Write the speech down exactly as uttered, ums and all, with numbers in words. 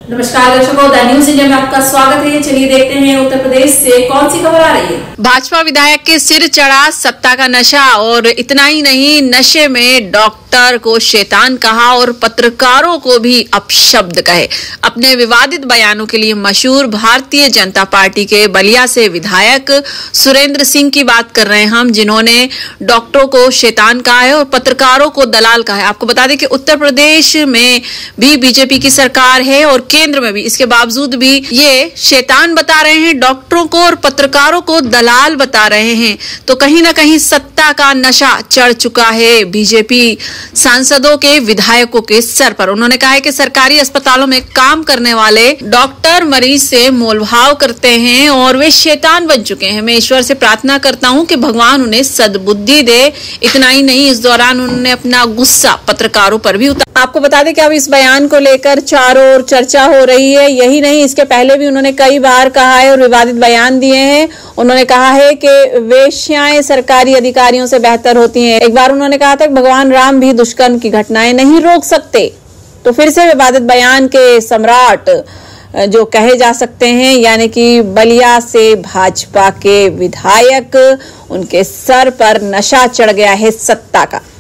नमस्कार दर्शकों, the news India में आपका स्वागत है। चलिए देखते हैं उत्तर प्रदेश से कौन सी खबर आ रही है। भाजपा विधायक के सिर चढ़ा सत्ता का नशा, और इतना ही नहीं, नशे में डॉक्टर को शैतान कहा और पत्रकारों को भी अपशब्द कहे। अपने विवादित बयानों के लिए मशहूर भारतीय जनता पार्टी के बलिया से विधायक सुरेंद्र सिंह की बात कर रहे हैं हम, जिन्होंने डॉक्टरों को शैतान कहा है और पत्रकारों को दलाल कहा है। आपको बता दें कि उत्तर प्रदेश में भी बीजेपी की सरकार है और केंद्र में भी, इसके बावजूद भी ये शैतान बता रहे हैं डॉक्टरों को और पत्रकारों को दलाल बता रहे हैं। तो कहीं ना कहीं सत्ता का नशा चढ़ चुका है बीजेपी सांसदों के, विधायकों के सर पर। उन्होंने कहा है कि सरकारी अस्पतालों में काम करने वाले डॉक्टर मरीज से मोलभाव करते हैं और वे शैतान बन चुके हैं। मैं ईश्वर से प्रार्थना करता हूं कि भगवान उन्हें सद्बुद्धि दे। इतना ही नहीं, इस दौरान उन्होंने अपना गुस्सा पत्रकारों पर भी उतारा। आपको बता दें कि अब इस बयान को लेकर चारों ओर चर्चा हो रही है। यही नहीं, इसके पहले भी उन्होंने कई बार कहा है और विवादित बयान दिए हैं। उन्होंने कहा है कि वेश्याएं सरकारी अधिकारियों से बेहतर होती हैं। एक बार उन्होंने कहा था कि भगवान राम भी दुष्कर्म की घटनाएं नहीं रोक सकते। तो फिर से विवादित बयान के सम्राट जो कहे जा सकते हैं, यानी कि बलिया से भाजपा के विधायक, उनके सर पर नशा चढ़ गया है सत्ता का।